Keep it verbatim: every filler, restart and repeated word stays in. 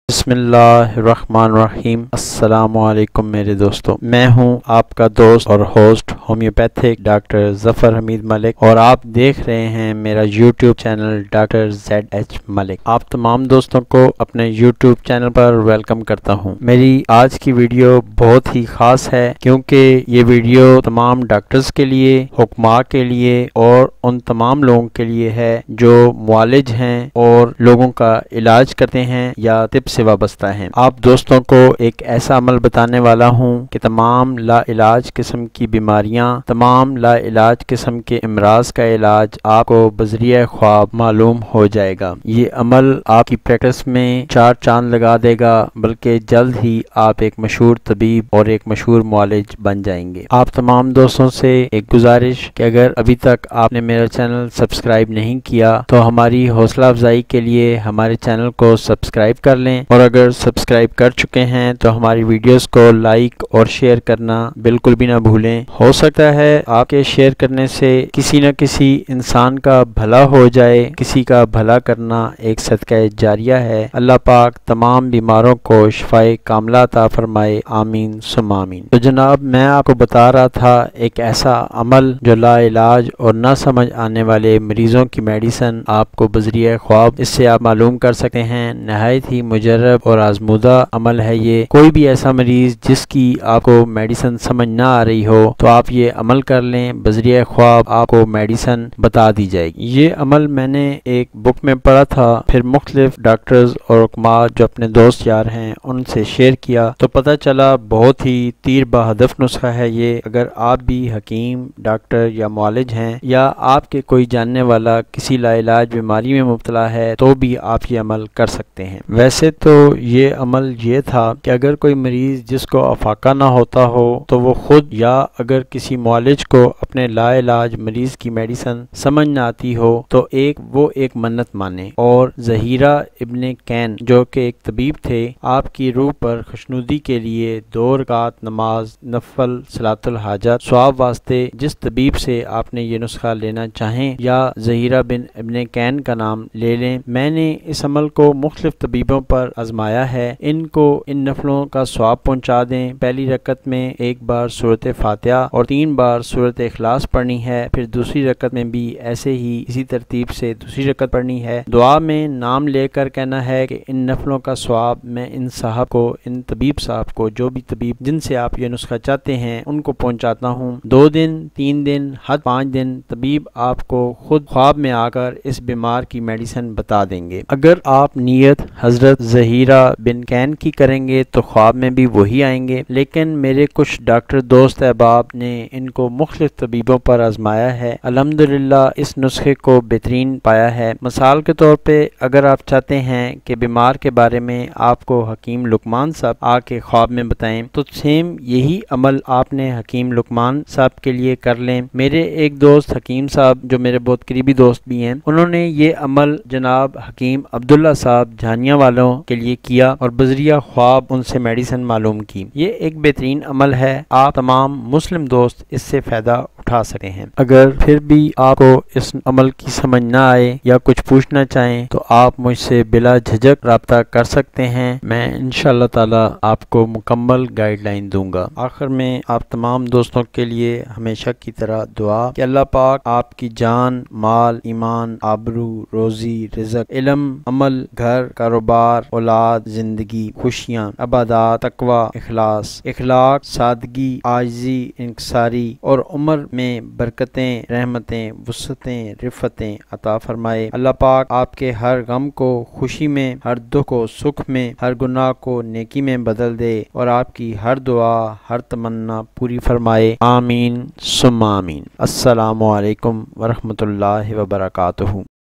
بسم اللہ الرحمن الرحیم۔ السلام علیکم میرے دوستوں، میں ہوں آپ کا دوست اور host homeopathic doctor Zafar Hameed Malik, اور آپ دیکھ رہے ہیں میرا YouTube channel doctor Z H Malik. آپ تمام دوستوں کو اپنے یوٹیوب چینل پر ویلکم کرتا ہوں۔ میری آج کی ویڈیو بہت ہی خاص ہے کیونکہ یہ ویڈیو تمام ڈاکٹرز کے لیے، حکماء کے لیے اور ان تمام لوگوں کے لیے ہے جو معالج ہیں اور لوگوں کا علاج کرتے ہیں یا طب سے وابستہ ہیں۔ آپ دوستوں کو ایک ایسا عمل بتانے والا ہوں کہ تمام لا علاج قسم کی بیماریاں، تمام لا علاج قسم کے امراض کا علاج آپ کو بذریعہ خواب معلوم ہو جائے گا۔ یہ عمل آپ کی پریکٹس میں چار چاند لگا دے گا، بلکہ جلد ہی آپ ایک مشہور طبیب اور ایک مشہور معالج بن جائیں گے۔ آپ تمام دوستوں سے ایک گزارش کہ اگر ابھی تک آپ نے میرا چینل سبسکرائب نہیں کیا تو ہماری حوصلہ افزائی کے لیے ہمارے چینل کو سبسکرائب کر لیں، اور اگر سبسکرائب کر چکے ہیں تو ہماری ویڈیوز کو لائک اور شیئر کرنا بالکل بھی نہ بھولیں۔ ہو سکتا ہے آپ کے شیئر کرنے سے کسی نہ کسی انسان کا بھلا ہو جائے۔ کسی کا بھلا کرنا ایک صدقہ جاریہ ہے۔ اللہ پاک تمام بیماروں کو شفائے کاملہ عطا فرمائے، آمین ثم آمین۔ تو جناب، میں آپ کو بتا رہا تھا ایک ایسا عمل جو لا علاج اور نہ سمجھ آنے والے مریضوں کی میڈیسن آپ کو بذریعہ خواب اس سے آپ معلوم کر سکتے ہیں۔ نہایت ہی مجرب اور آزمودہ عمل ہے یہ۔ کوئی بھی ایسا مریض جس کی آپ کو میڈیسن سمجھ نہ آ رہی ہو تو آپ یہ عمل کر لیں، بذریعہ خواب آپ کو میڈیسن بتا دی جائے گی۔ یہ عمل میں نے ایک بک میں پڑھا تھا، پھر مختلف ڈاکٹرز اور حکماء جو اپنے دوست یار ہیں ان سے شیئر کیا تو پتہ چلا بہت ہی تیر بہدف نسخہ ہے یہ۔ اگر آپ بھی حکیم، ڈاکٹر یا معالج ہیں، یا آپ کے کوئی جاننے والا کسی لا علاج بیماری میں مبتلا ہے تو بھی آپ یہ عمل کر سکتے ہیں۔ ویسے تو یہ عمل یہ تھا کہ اگر کوئی مریض جس کو افاقہ نہ ہوتا ہو تو وہ خود، یا اگر کسی معالج کو اپنے لا علاج مریض کی میڈیسن سمجھ نہ آتی ہو تو ایک وہ ایک منت مانے، اور ظہیرہ ابن کین جو کہ ایک طبیب تھے، آپ کی روح پر خوشنودی کے لیے دو رکعت نماز نفل صلاۃ الحاجت ثواب واسطے جس طبیب سے آپ نے یہ نسخہ لینا چاہیں یا ظہیرہ بن ابن کین کا نام لے لیں۔ میں نے اس عمل کو مختلف طبیبوں پر آزمایا ہے۔ ان کو ان نفلوں کا ثواب پہنچا دیں۔ پہلی رکعت میں ایک بار سورۃ فاتحہ اور تین بار سورۃ اخلاص پڑھنی ہے، پھر دوسری رکعت میں بھی ایسے ہی اسی ترتیب سے دوسری رکعت پڑھنی ہے۔ دعا میں نام لے کر کہنا ہے کہ ان نفلوں کا ثواب میں ان صاحب کو، ان طبیب صاحب کو، جو بھی طبیب جن سے آپ یہ نسخہ چاہتے ہیں ان کو پہنچاتا ہوں۔ دو دن، تین دن، حد پانچ دن طبیب آپ کو خود خواب میں آ کر اس بیمار کی میڈیسن بتا دیں گے۔ اگر آپ نیت حضرت ظہیرہ بن کین کی کریں گے تو خواب میں بھی وہی آئیں گے، لیکن میرے کچھ ڈاکٹر دوست احباب نے ان کو مختلف طبیبوں پر آزمایا ہے، الحمدللہ اس نسخے کو بہترین پایا ہے۔ مثال کے طور پہ اگر آپ چاہتے ہیں کہ بیمار کے بارے میں آپ کو حکیم لقمان صاحب آ کے خواب میں بتائیں تو سیم یہی عمل آپ نے حکیم لقمان صاحب کے لیے کر لیں۔ میرے ایک دوست حکیم صاحب جو میرے بہت قریبی دوست بھی ہیں، انہوں نے یہ عمل جناب حکیم عبداللہ صاحب جھانیہ والوں کے لیے کیا اور بذریعہ خواب ان سے میڈیسن معلوم کی۔ یہ ایک بہترین عمل ہے، آپ تمام مسلم دوست اس سے فائدہ اٹھا سکتے ہیں۔ اگر پھر بھی آپ کو اس عمل کی سمجھ نہ آئے یا کچھ پوچھنا چاہیں تو آپ مجھ سے بلا جھجک رابطہ کر سکتے ہیں، میں انشاءاللہ تعالی آپ کو مکمل گائیڈ لائن دوں گا۔ آخر میں آپ تمام دوستوں کے لیے ہمیشہ کی طرح دعا کہ اللہ پاک آپ کی جان، مال، ایمان، آبرو، روزی، رزق، علم، عمل، گھر، کاروبار، اولاد، زندگی، خوشیاں، عبادات، تقوی، اخلاص، اخلاق، سادگی، عاجزی، انکساری اور عمر میں برکتیں، رحمتیں، وسعتیں، رفتیں عطا فرمائے۔ اللہ پاک آپ کے ہر غم کو خوشی میں، ہر دکھ کو سکھ میں، ہر گناہ کو نیکی میں بدل دے اور آپ کی ہر دعا، ہر تمنا پوری فرمائے، آمین ثم آمین۔ السلام علیکم ورحمۃ اللہ وبرکاتہ۔